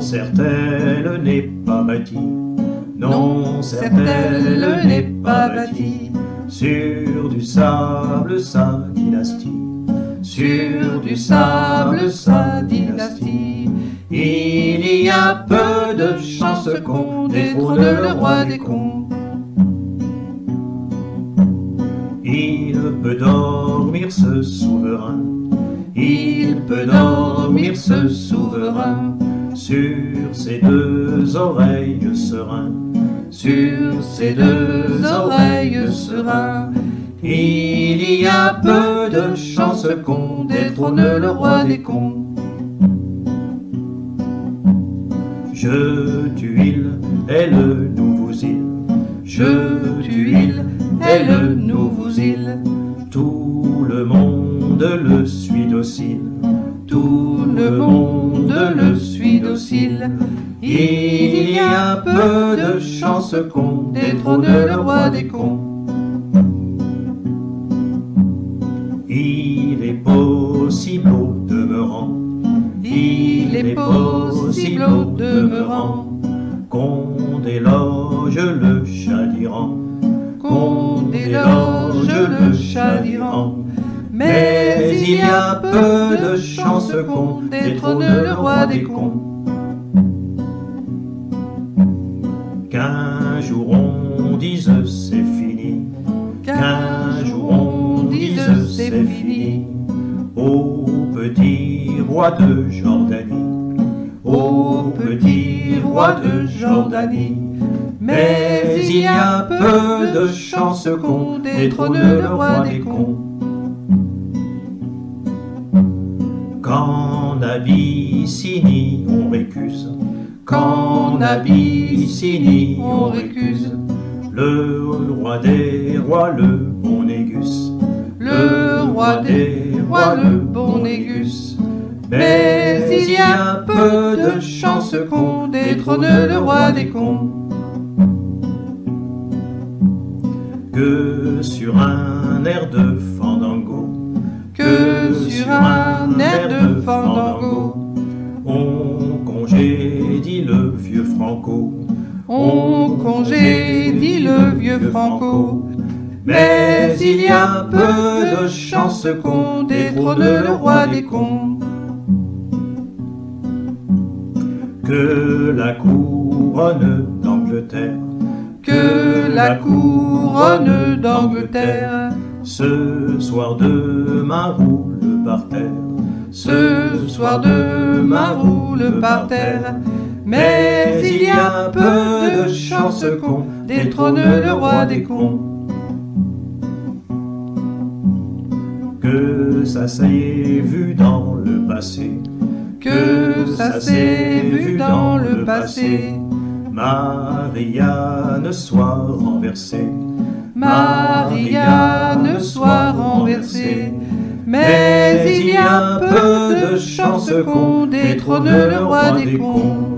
certes elle n'est pas bâtie, non, certes elle n'est pas bâtie sur du sable sa dynastie, sur du sable sa dynastie. Il y a peu de chances qu'on détrône le roi des contes. Il peut dormir ce souverain, il peut dormir ce souverain sur ses deux oreilles serein, sur ses deux oreilles serein. Il y a peu de chances qu'on détrône le roi des contes. Je tuile est le nouveau île, je tuile est le nouveau île. Tout le monde le suit docile, tout le monde le suit docile. Il y a peu de chances qu'on détrône le roi des contes. Il est possible au demeurant, il est possible au demeurant qu'on déloge le chat d'Iran, qu'on déloge le chat d'Iran. Mais il y a peu de chances qu'on détrône le roi des contes. Qu'un jour on dise c'est fini, qu'un jour on dise c'est fini, au petit roi de Jordanie, au petit roi de Jordanie. Mais il y a peu de chances qu'on détrône le roi des contes. Qu'en Abyssinie on récuse, qu'en Abyssinie on récuse le roi des rois, le bon Négus, le roi des rois, le bon Négus. Mais il y a peu de chances qu'on détrône le roi des contes. Que sur un air de fandango, que sur un air de fandango, on congédie le vieux Franco, on congédie le vieux Franco. Mais il y a peu de chances qu'on détrône le roi des contes. Que la couronne d'Angleterre, que la couronne d'Angleterre ce soir demain roule par terre, ce soir demain roule par terre. Mais il y a peu de chances qu'on détrône le roi des contes. Que ça s'est vu dans le passé, que ça s'est vu dans le passé, Marianne soit renversée, Marianne soit renversée. Mais il y a peu de chances qu'on détrône le roi des contes.